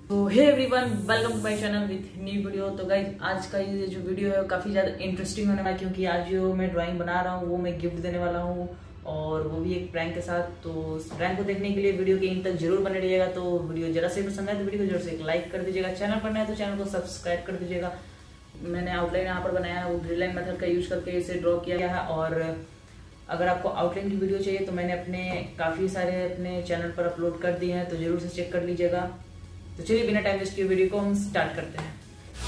तो hey everyone, welcome to my channel with new video. तो guys आज का ये जो वीडियो है काफी ज्यादा इंटरेस्टिंग होने वाला है, क्योंकि आज जो मैं ड्राइंग बना रहा हूँ वो मैं गिफ्ट देने वाला हूँ, और वो भी एक प्रैंक के साथ। तो उस प्रैंक को देखने के लिए वीडियो के इन तक जरूर बने रहिएगा। तो वीडियो जरा से पसंद आए तो वीडियो को जरूर से एक लाइक कर दीजिएगा। चैनल पर नया है तो चैनल को सब्सक्राइब कर दीजिएगा। मैंने आउटलाइन यहाँ पर बनाया है, वो ग्रिड लाइन मेथड का यूज करके इसे ड्रॉ किया गया है। और अगर आपको आउटलाइन की वीडियो चाहिए तो मैंने काफी सारे अपने चैनल पर अपलोड कर दिए हैं, तो जरूर से चेक कर लीजिएगा। तो चलिए बिना टाइम वेस्ट किए वीडियो को हम स्टार्ट करते हैं।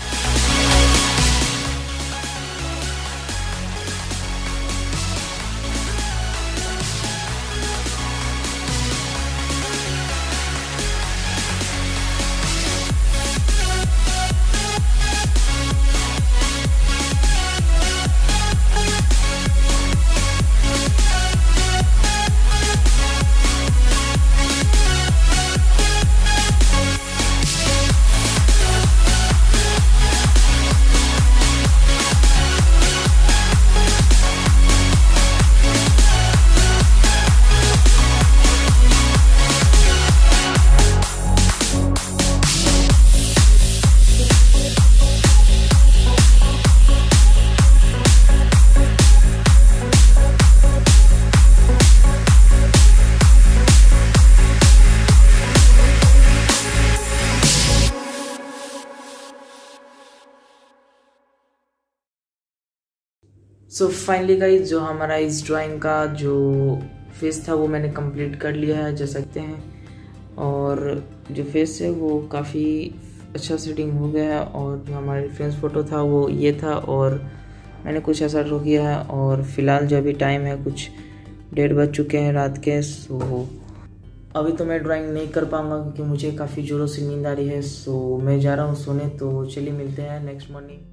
सो फाइनली गाइस, जो हमारा इस ड्राइंग का जो फेस था वो मैंने कंप्लीट कर लिया है, जैसे सकते हैं। और जो फेस है वो काफ़ी अच्छा सेटिंग हो गया है। और जो हमारा रेफरेंस फ़ोटो था वो ये था, और मैंने कुछ ऐसा ड्रॉ किया है। और फिलहाल जो अभी टाइम है कुछ 1:30 बज चुके हैं रात के। सो अभी तो मैं ड्राइंग नहीं कर पाऊँगा क्योंकि मुझे काफ़ी ज़ोरों से नींद आ रही है। सो मैं जा रहा हूँ सोने। तो चलिए मिलते हैं next morning.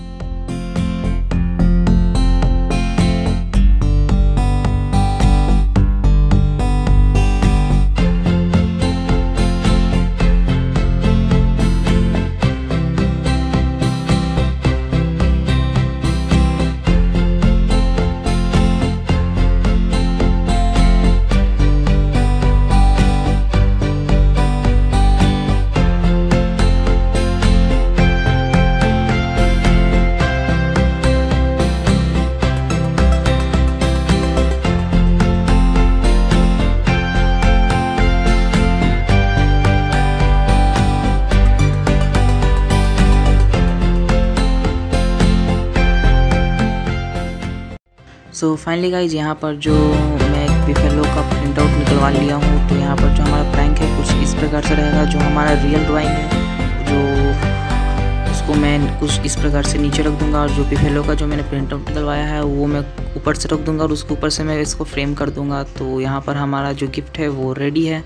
So finally guys, यहाँ पर जो मैं एक बिफेलो का प्रिंट आउट निकलवा लिया हूँ। तो यहाँ पर जो हमारा प्रैंक है कुछ इस प्रकार से रहेगा। जो हमारा रियल ड्राइंग है जो उसको मैं कुछ इस प्रकार से नीचे रख दूँगा, और जो बिफेलो का जो मैंने प्रिंट आउट निकलवाया है वो मैं ऊपर से रख दूँगा, और उसके ऊपर से मैं इसको फ्रेम कर दूँगा। तो यहाँ पर हमारा जो गिफ्ट है वो रेडी है।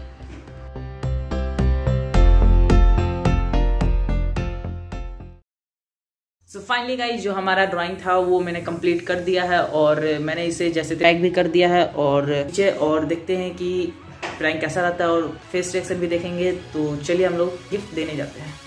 सो फाइनली गाइस, जो हमारा ड्राइंग था वो मैंने कंप्लीट कर दिया है, और मैंने इसे जैसे टैग भी कर दिया है। और देखते हैं कि प्रैंक कैसा रहता है, और फेस रिएक्शन भी देखेंगे। तो चलिए हम लोग गिफ्ट देने जाते हैं।